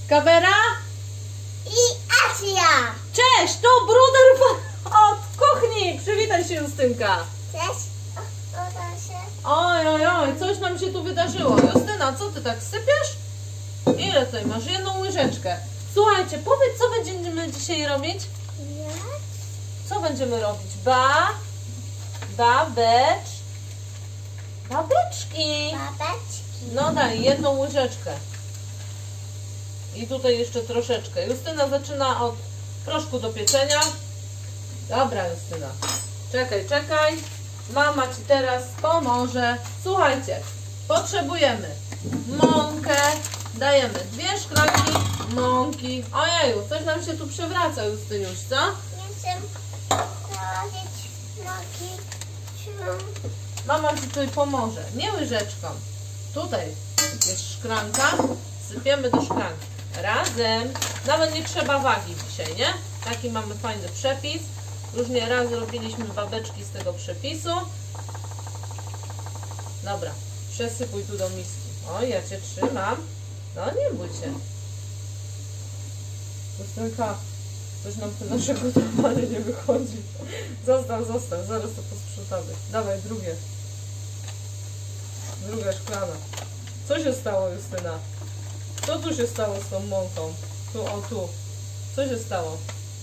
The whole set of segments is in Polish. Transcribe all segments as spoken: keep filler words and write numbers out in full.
Kamera? I Asia! Cześć, to bruder od kuchni. Przywitaj się, Justynka. Cześć. O, uda się. Oj, oj, oj, coś nam się tu wydarzyło. Justyna, co ty tak sypiesz? Ile tutaj masz? Jedną łyżeczkę. Słuchajcie, powiedz, co będziemy dzisiaj robić? Jak? Co będziemy robić? Ba, babecz, babeczki. Babeczki. No daj, jedną łyżeczkę. I tutaj jeszcze troszeczkę. Justyna zaczyna od proszku do pieczenia. Dobra, Justyna. Czekaj, czekaj. Mama ci teraz pomoże. Słuchajcie, potrzebujemy mąkę. Dajemy dwie szklanki mąki. Ojeju, coś nam się tu przewraca, Justyniuś, co? Nie chcę położyć nogi. Mama ci tutaj pomoże. Nie łyżeczką. Tutaj jest szklanka. Sypiemy do szklanki. Razem. Nawet nie trzeba wagi dzisiaj, nie? Taki mamy fajny przepis. Już nie raz robiliśmy babeczki z tego przepisu. Dobra. Przesypuj tu do miski. O, ja cię trzymam. No, nie bój się. Justynka, coś nam to nasze gotowanie nie wychodzi. Zostaw, zostaw. Zaraz to posprzątamy. Dawaj, drugie. Druga szklana. Co się stało, Justyna? Co tu się stało z tą mąką? Tu, o tu. Co się stało?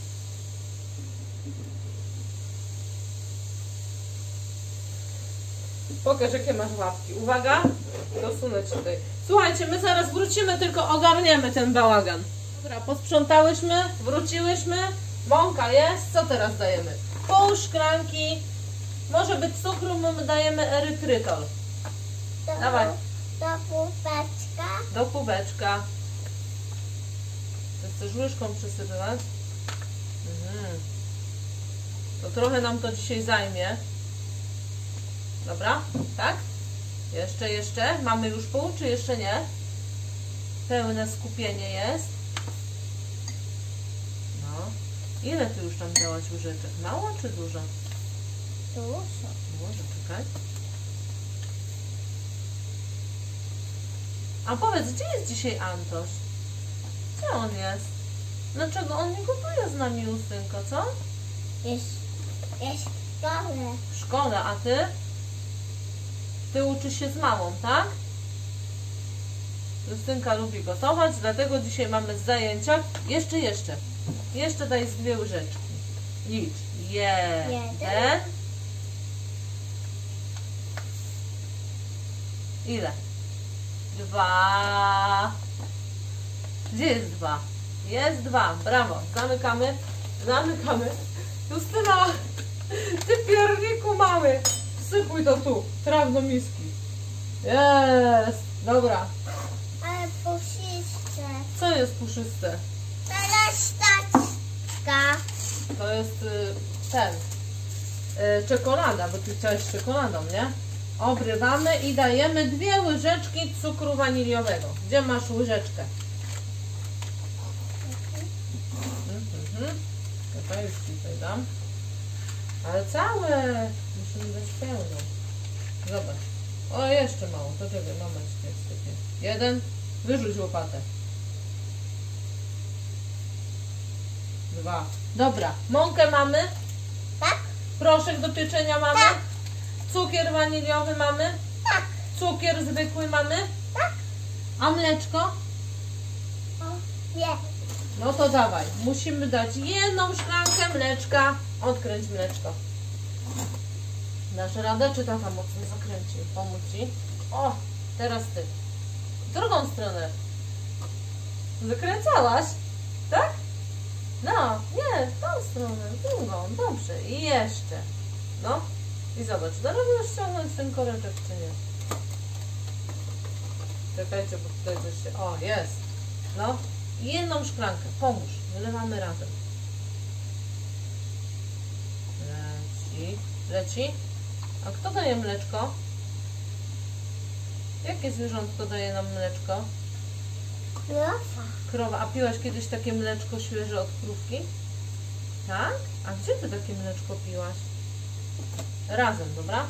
Pokaż, jakie masz łapki. Uwaga, dosunę ci tutaj. Słuchajcie, my zaraz wrócimy, tylko ogarniemy ten bałagan. Dobra, posprzątałyśmy, wróciłyśmy. Mąka jest. Co teraz dajemy? Pół szklanki. Może być cukru, my dajemy erytrytol. Do, Dawaj. Do kubeczka. Do kubeczka. To chcesz łyżką przysypywać? Mhm. To trochę nam to dzisiaj zajmie. Dobra? Tak? Jeszcze, jeszcze. Mamy już pół, czy jeszcze nie? Pełne skupienie jest. No. Ile ty już tam dałaś łyżeczek? Mało czy dużo? Dużo. Może, czekaj. A powiedz, gdzie jest dzisiaj Antoś? Gdzie on jest? Dlaczego on nie gotuje z nami, Justynko, co? Jest, jest w szkole. W szkole, a ty? Ty uczysz się z mamą, tak? Justynka lubi gotować, dlatego dzisiaj mamy zajęcia. Jeszcze, jeszcze. Jeszcze daj z dwie łyżeczki. Licz. Jeden. Ile? Dwa. Gdzie jest dwa? Jest dwa. Brawo. Zamykamy. Zamykamy. Justyna, ty pierniku mały. Wsypuj to tu. Traf do miski. Jest. Dobra. Ale puszyste. Co jest puszyste? Teraz taczka. To jest y, ten. Y, czekolada, bo ty chciałeś z czekoladą, nie? Obrywamy i dajemy dwie łyżeczki cukru waniliowego. Gdzie masz łyżeczkę? Mhm, mhm. Czekaj, już ci tutaj dam. Ale całe. Musimy dać pełną. Zobacz. O, jeszcze mało. To czekaj, mama ci tutaj sypie. Jeden. Wyrzuć łopatę. Dwa. Dobra. Mąkę mamy? Tak? Proszek do pieczenia mamy? Tak. Cukier waniliowy mamy? Tak. Cukier zwykły mamy? Tak. A mleczko? O, nie. No to dawaj. Musimy dać jedną szklankę mleczka. Odkręć mleczko. Dasz radę, czy tata mocno zakręci? Pomóc ci? O, teraz ty. W drugą stronę. Zakręcałaś? Tak? No, nie, w tą stronę, w drugą. Dobrze. I jeszcze. No. I zobacz, da radę ściągnąć ten koreczek, czy nie? Czekajcie, bo tutaj coś się... O, jest. No. I jedną szklankę. Pomóż. Wylewamy razem. Leci. Leci. A kto daje mleczko? Jakie zwierzątko daje nam mleczko? Krowa. Krowa. A piłaś kiedyś takie mleczko świeże od krówki? Tak? A gdzie ty takie mleczko piłaś? Razem, dobra?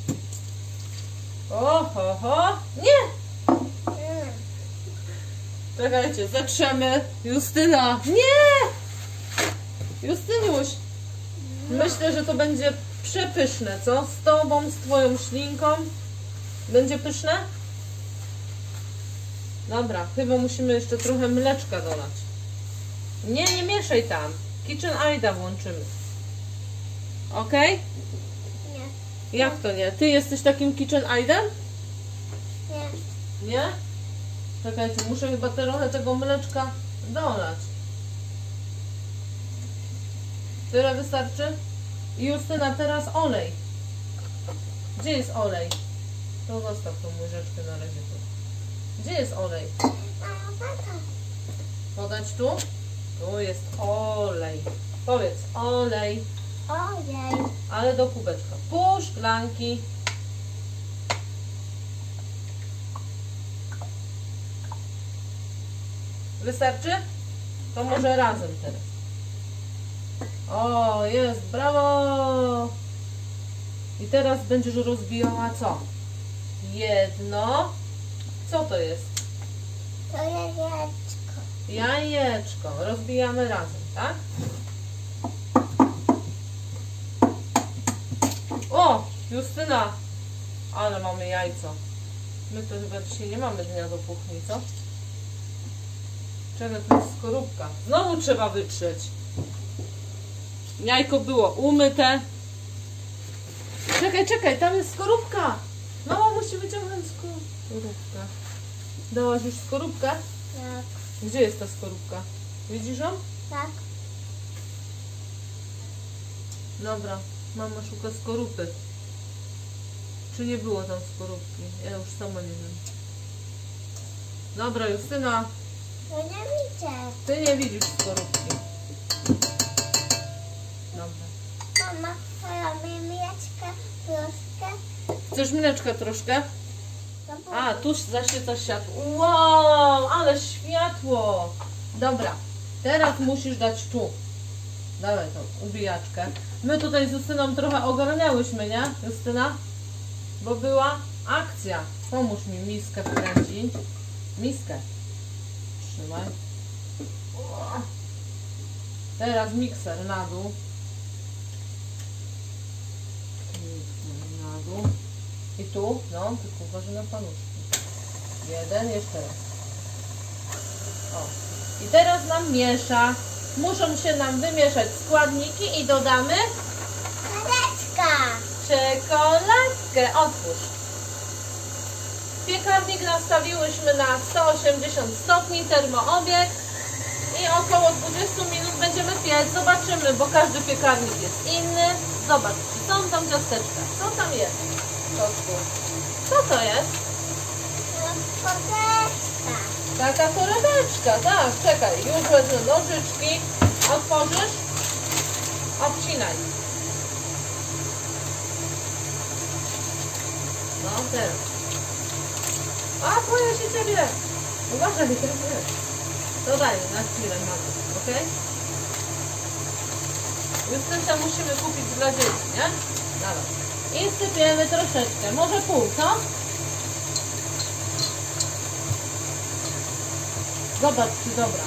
O, ho, ho. Nie! Czekajcie, zatrzemy. Justyna. Nie! Justyniuś. Myślę, że to będzie przepyszne, co? Z tobą, z twoją ślinką. Będzie pyszne? Dobra, chyba musimy jeszcze trochę mleczka dolać. Nie, nie mieszaj tam. Kitchen Aida włączymy. Ok? Nie. Jak to nie? Ty jesteś takim Kitchen Aidem? Nie. Nie? Czekajcie, muszę chyba trochę tego mleczka dolać. Tyle wystarczy? I Justyna, teraz olej. Gdzie jest olej? To zostaw tą łyżeczkę na razie tu. Gdzie jest olej? Mama, tata. Podać tu? Tu jest olej. Powiedz olej, Ojej. ale do kubeczka. Pół szklanki. Wystarczy? To może razem teraz. O, jest, brawo! I teraz będziesz rozbijała co? Jedno. Co to jest? To jajeczko. Jajeczko. Rozbijamy razem, tak? O! Justyna! Ale mamy jajco. My to chyba dzisiaj nie mamy dnia do kuchni, co? Czego to jest skorupka? Znowu trzeba wytrzeć. Jajko było umyte. Czekaj, czekaj, tam jest skorupka. Mama musi wyciągnąć skorupkę. Dałaś już skorupkę? Tak. Gdzie jest ta skorupka? Widzisz ją? Tak. Dobra, mama szuka skorupy. Czy nie było tam skorupki? Ja już sama nie wiem. Dobra, Justyna, To nie widzę. ty nie widzisz skorupki. Dobra. Mama, robi mieczkę troszkę. Chcesz mleczka troszkę? To było- A, tu zaświeca światło. Wow, ale światło! Dobra, teraz musisz dać tu. Dawaj tą ubijaczkę. My tutaj z Justyną trochę ogarniałyśmy, nie, Justyna? Bo była akcja. Pomóż mi miskę wkręcić. Miskę. Trzymaj. Teraz mikser na dół. Mikser na dół. I tu, no, tylko uważaj na paluszki. Jeden, jeszcze raz. O. I teraz nam miesza. Muszą się nam wymieszać składniki i dodamy Jajeczka. czekoladkę. Otwórz. Piekarnik nastawiłyśmy na sto osiemdziesiąt stopni, termoobieg i około dwadzieścia minut będziemy piec. Zobaczymy, bo każdy piekarnik jest inny. Zobacz, czy są tam ciasteczka. Co tam jest? Kotku? Co to jest? Podeczka. Taka torebeczka, tak, czekaj, już wezmę nożyczki. Otworzysz? Obcinaj. No teraz. A, boję się ciebie. Uważaj, nie trafiłeś. To daj, na chwilę mamy, ok? Justynce musimy kupić dla dzieci, nie? Dawaj. I sypiemy troszeczkę, może pół, co? Zobacz, czy dobra.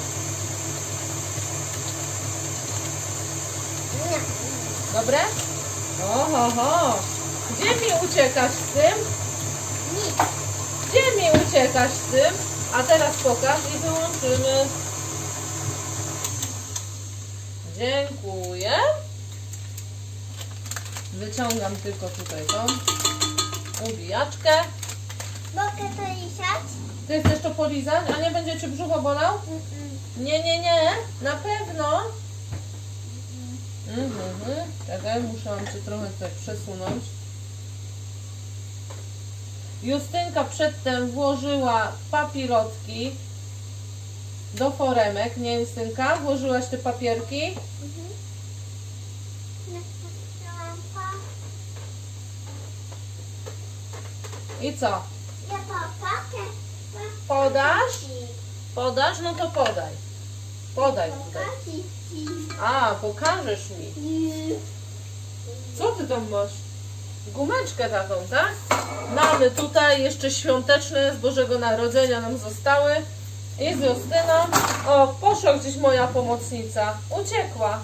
Nie. Dobre? Oho, ho. Gdzie mi uciekasz z tym? Nic. Gdzie mi uciekasz z tym? A teraz pokaż i wyłączymy. Dziękuję. Wyciągam tylko tutaj tą ubijaczkę. Mogę to lizać? Ty chcesz to polizać? A nie będzie cię brzucho bolał? Mm-mm. Nie, nie, nie. Na pewno. Mhm, mhm. Czekaj, muszę wam cię trochę tak przesunąć. Justynka przedtem włożyła papilotki do foremek, nie Justynka? Włożyłaś te papierki? Mhm. Napisałam pa. I co? Ja popakę. Podasz? Podasz? No to podaj. Podaj tutaj. A, pokażesz mi. Co ty tam masz? Gumeczkę taką, tak? Mamy tutaj jeszcze świąteczne z Bożego Narodzenia nam zostały. Jest Justyna. O, poszła gdzieś moja pomocnica. Uciekła.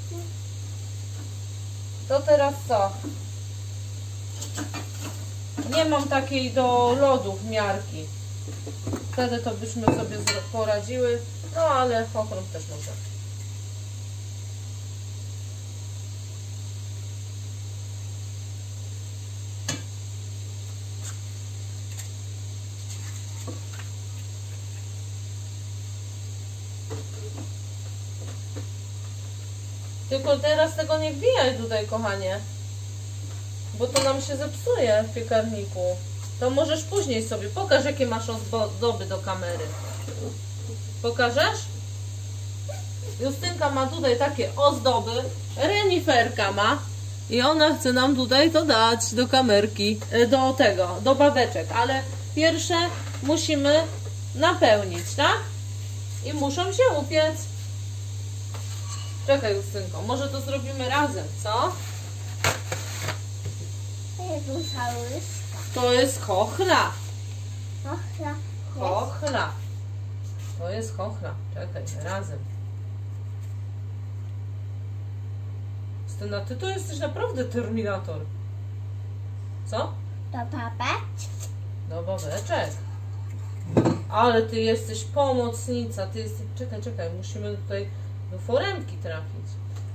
To teraz co? Nie mam takiej do lodów miarki. Wtedy to byśmy sobie poradziły. No ale pochrom też może. Tylko teraz tego nie wbijaj tutaj, kochanie. Bo to nam się zepsuje w piekarniku. To możesz później sobie. Pokaż, jakie masz ozdoby do kamery. Pokażesz? Justynka ma tutaj takie ozdoby. Reniferka ma. I ona chce nam tutaj to dać do kamerki. Do tego, do babeczek. Ale pierwsze musimy napełnić, tak? I muszą się upiec. Czekaj, Justynko, może to zrobimy razem, co? To jest chochla. Chochla. Chochla. To jest chochla. Czekaj, razem. Justyna, ty to jesteś naprawdę terminator. Co? Do babeczki. Do babeczek. Ale ty jesteś pomocnica. Ty jesteś... Czekaj, czekaj, musimy tutaj do foremki trafić.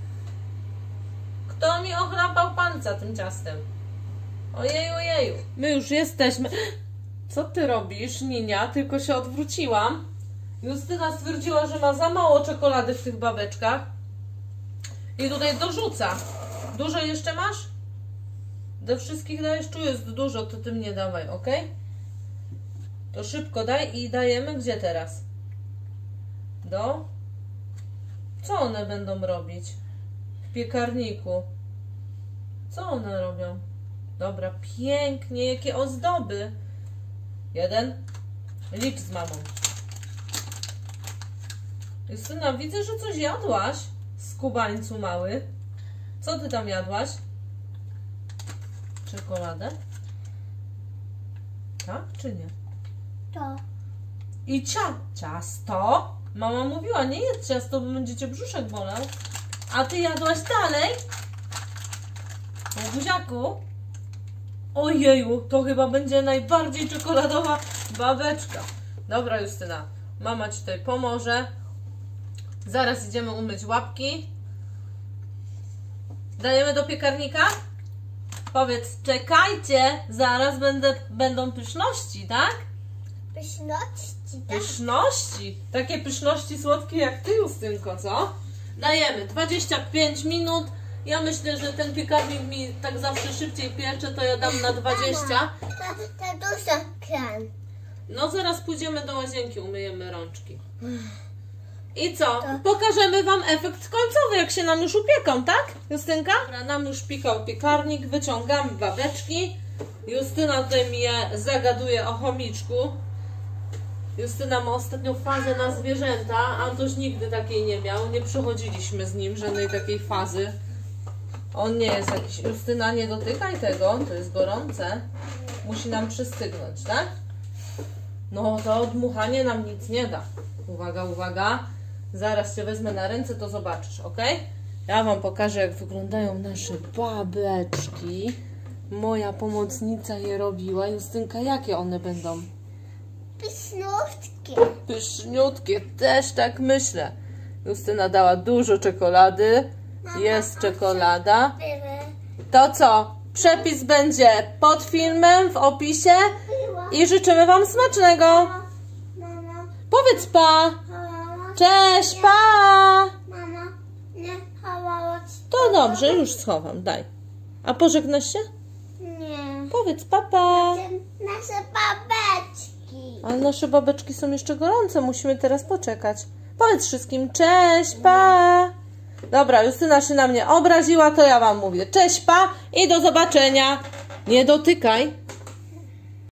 Kto mi ochrapał palca tym ciastem? Ojeju, ojeju. My już jesteśmy. Co ty robisz, Ninia? Tylko się odwróciłam. Justyna stwierdziła, że ma za mało czekolady w tych babeczkach. I tutaj dorzuca. Dużo jeszcze masz? Do wszystkich dajesz? Tu jest dużo, to ty mnie dawaj, ok? To szybko daj i dajemy gdzie teraz? Do? Co one będą robić? W piekarniku. Co one robią? Dobra, pięknie, jakie ozdoby. Jeden. Licz z mamą. Justyna, widzę, że coś jadłaś. Skubańcu mały. Co ty tam jadłaś? Czekoladę? Tak czy nie? To. I cia ciasto? Mama mówiła, nie jedz ciasto, bo będziecie brzuszek bolał. A ty jadłaś dalej? O buziaku? Ojeju, to chyba będzie najbardziej czekoladowa babeczka. Dobra, Justyna, mama ci tutaj pomoże. Zaraz idziemy umyć łapki. Dajemy do piekarnika? Powiedz, czekajcie, zaraz będę, będą pyszności, tak? Pyszności, tak? Pyszności. Takie pyszności słodkie jak ty, Justynko, co? Dajemy dwadzieścia pięć minut. Ja myślę, że ten piekarnik mi tak zawsze szybciej piecze, to ja dam na dwadzieścia. To, to duży kran. No zaraz pójdziemy do łazienki, umyjemy rączki. I co? Pokażemy wam efekt końcowy, jak się nam już upieką, tak, Justynka? Dobra, nam już pikał piekarnik, wyciągamy babeczki. Justyna tutaj mnie zagaduje o chomiczku. Justyna ma ostatnią fazę na zwierzęta, Antoś nigdy takiej nie miał, nie przechodziliśmy z nim żadnej takiej fazy. On nie jest jakiś... Justyna, nie dotykaj tego, to jest gorące. Musi nam przystygnąć, tak? No to dmuchanie nam nic nie da. Uwaga, uwaga. Zaraz cię wezmę na ręce, to zobaczysz, ok? Ja wam pokażę, jak wyglądają nasze babeczki. Moja pomocnica je robiła. Justynka, jakie one będą? Pyszniutkie. Pyszniutkie, też tak myślę. Justyna dała dużo czekolady. Jest czekolada. To co? Przepis będzie pod filmem, w opisie. I życzymy wam smacznego. Mama, Powiedz pa. mama, Cześć, pa. mama, nie chowała ci. To dobrze, już schowam, daj. A pożegnasz się? Nie. Powiedz papa. Nasze babeczki. Ale nasze babeczki są jeszcze gorące, musimy teraz poczekać. Powiedz wszystkim cześć, pa. Dobra, Justyna się na mnie obraziła, to ja wam mówię cześć, pa i do zobaczenia. Nie dotykaj.